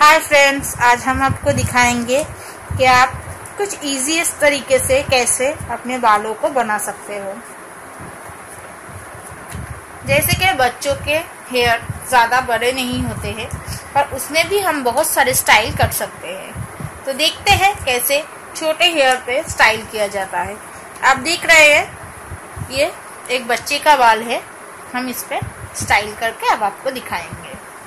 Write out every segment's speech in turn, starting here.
Hi friends, आज हम आपको दिखाएंगे कि आप कुछ इजीएस्ट तरीके से कैसे अपने बालों को बना सकते हो। जैसे कि बच्चों के हेयर ज़्यादा बड़े नहीं होते हैं, पर उसमें भी हम बहुत सारे स्टाइल कर सकते हैं। तो देखते हैं कैसे छोटे हेयर पे स्टाइल किया जाता है। आप देख रहे हैं, ये एक बच्चे का बाल है। हम इस पे स्टाइल करके अब आपको दिखाएंगे।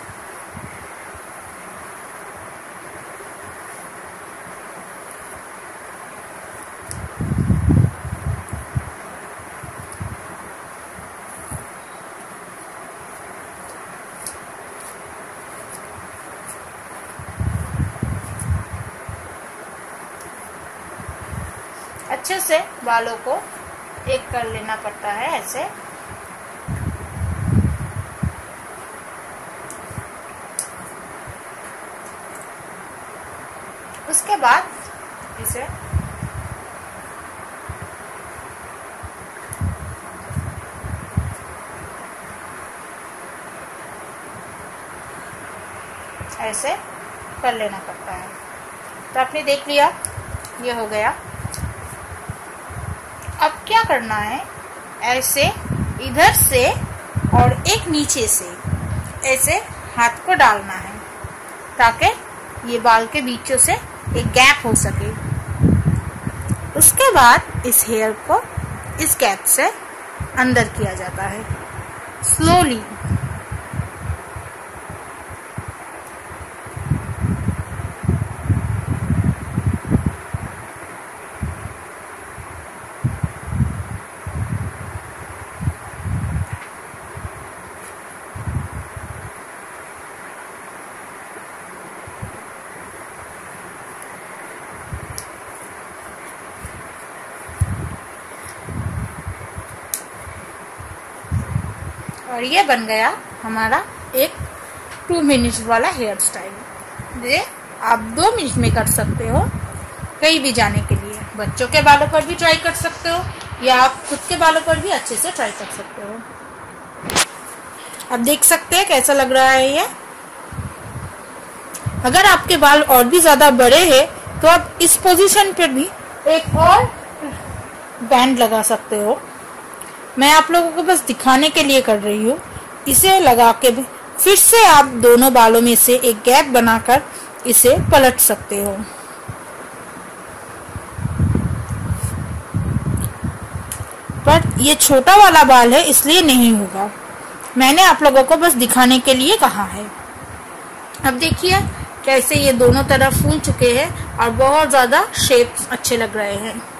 अच्छे से बालों को एक कर लेना पड़ता है ऐसे। उसके बाद इसे ऐसे कर लेना पड़ता है। तो आपने देख लिया, ये हो गया। अब क्या करना है, ऐसे इधर से और एक नीचे से ऐसे हाथ को डालना है ताकि ये बाल के बीचों से एक गैप हो सके। उसके बाद इस हेयर को इस गैप से अंदर किया जाता है स्लोली। और ये बन गया हमारा एक 2 मिनट वाला हेयर स्टाइल। ये आप 2 मिनट में कर सकते हो कहीं भी जाने के लिए। बच्चों के बालों पर भी ट्राई कर सकते हो या आप खुद के बालों पर भी अच्छे से ट्राई कर सकते हो। अब देख सकते हैं कैसा लग रहा है ये। अगर आपके बाल और भी ज्यादा बड़े हैं तो आप इस पोजीशन पर भी एक और बैंड लगा सकते हो। मैं आप लोगों को बस दिखाने के लिए कर रही हूँ। इसे लगा के फिर से आप दोनों बालों में से एक गैप बनाकर इसे पलट सकते हो। पर ये छोटा वाला बाल है इसलिए नहीं होगा। मैंने आप लोगों को बस दिखाने के लिए कहा है। अब देखिए कैसे ये दोनों तरफ फूल चुके हैं और बहुत ज्यादा शेप्स अच्छे लग रहे हैं।